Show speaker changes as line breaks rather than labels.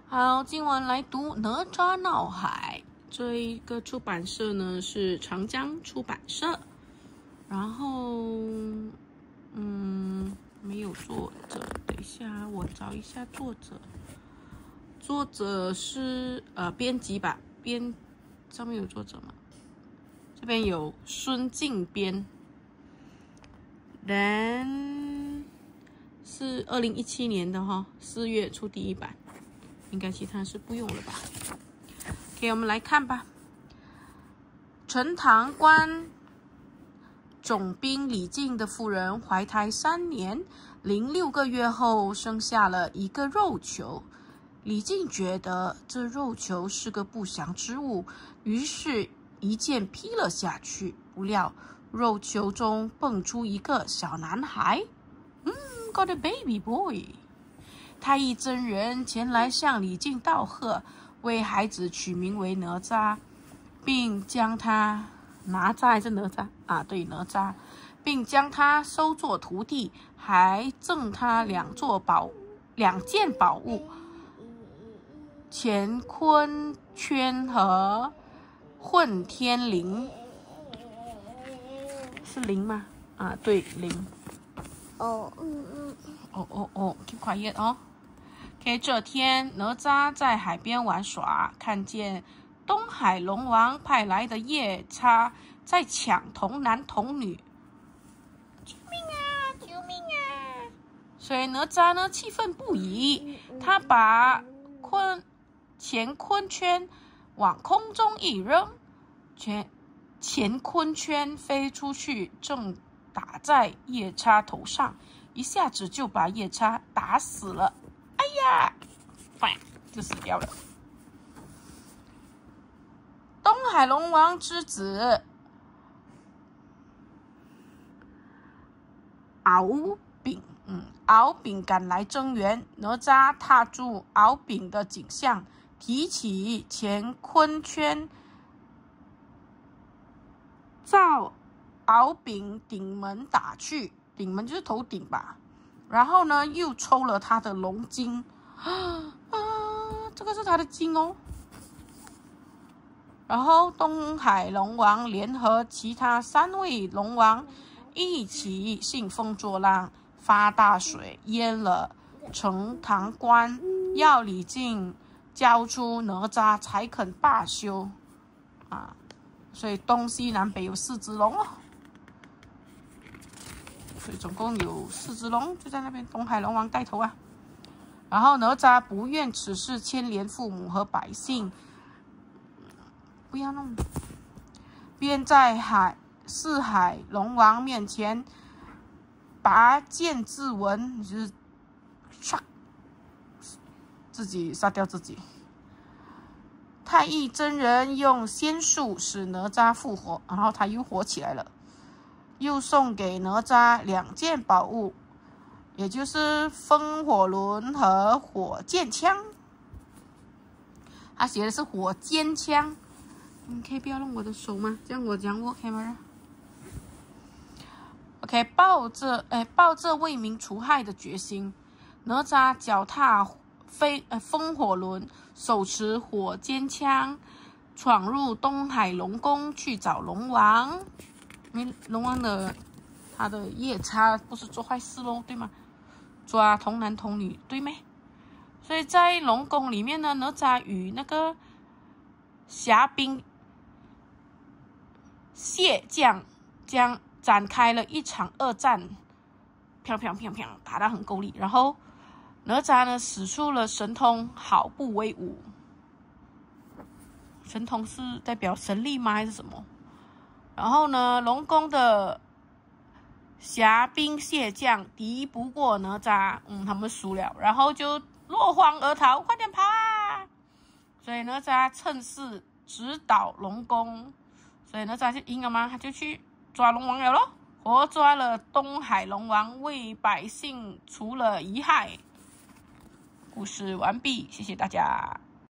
好，今晚来读《哪吒闹海》。这一个出版社呢是长江出版社，然后没有作者，等一下我找一下作者。作者是编辑吧，上面有作者吗？这边有孙敬编，人是2017年的哈，4月出第1版，应该其他是不用了吧。OK， 我们来看吧。陈塘关总兵李靖的夫人怀胎3年零6个月后，生下了一个肉球。李靖觉得这肉球是个不祥之物，于是一剑劈了下去。不料肉球中蹦出一个小男孩，got a baby boy。太乙真人前来向李靖道贺，为孩子取名为哪吒，并将他哪吒还是哪吒啊？对，哪吒，并将他收作徒弟，还赠他2件宝物：乾坤圈和混天绫。是绫吗？啊，对，绫。keep quiet 哦。OK， 这天哪吒在海边玩耍，看见东海龙王派来的夜叉在抢童男童女，救命啊！救命啊！所以哪吒呢气愤不已，他把乾坤圈往空中一扔，乾坤圈飞出去，正打在夜叉头上，一下子就把夜叉打死了。哎呀，就死掉了。东海龙王之子敖丙赶来增援，哪吒踏住敖丙的颈项，提起乾坤圈，照敖丙顶门打去，顶门就是头顶吧。然后呢，又抽了他的龙筋，这个是他的筋哦。然后东海龙王联合其他3位龙王一起兴风作浪，发大水淹了陈塘关，要李靖交出哪吒才肯罢休啊！所以东西南北有4只龙哦。所以总共有4只龙，就在那边，东海龙王带头啊。然后哪吒不愿此事牵连父母和百姓，不要弄，便在四海龙王面前拔剑自刎，就是自己杀掉自己。太乙真人用仙术使哪吒复活，然后他又活起来了。又送给哪吒2件宝物，也就是风火轮和火箭枪。他写的是火箭枪，你可以不要弄我的手吗？这样我讲握 camera。OK， 抱着为民除害的决心，哪吒脚踏风火轮，手持火箭枪，闯入东海龙宫去找龙王。因为龙王他的夜叉不是做坏事咯，对吗？抓童男童女，对没？所以在龙宫里面呢，哪吒与那个侠兵蟹将将展开了一场恶战，打得很够力。然后哪吒呢使出了神通，毫不威武。神通是代表神力吗？还是什么？然后呢，龙宫的侠兵蟹将敌不过哪吒，他们输了，然后就落荒而逃，快点跑啊！所以哪吒趁势直捣龙宫，所以哪吒就赢了嘛，他就去抓龙王了咯，活抓了东海龙王，为百姓除了遗害。故事完毕，谢谢大家。